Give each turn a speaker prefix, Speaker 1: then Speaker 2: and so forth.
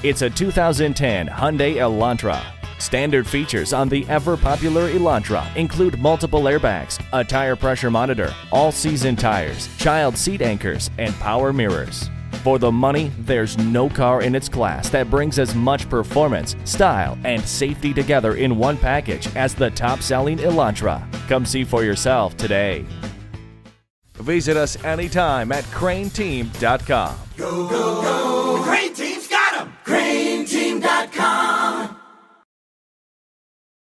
Speaker 1: It's a 2010 Hyundai Elantra. Standard features on the ever-popular Elantra include multiple airbags, a tire pressure monitor, all-season tires, child seat anchors, and power mirrors. For the money, there's no car in its class that brings as much performance, style, and safety together in one package as the top-selling Elantra. Come see for yourself today. Visit us anytime at crainteam.com.
Speaker 2: Go, go, go!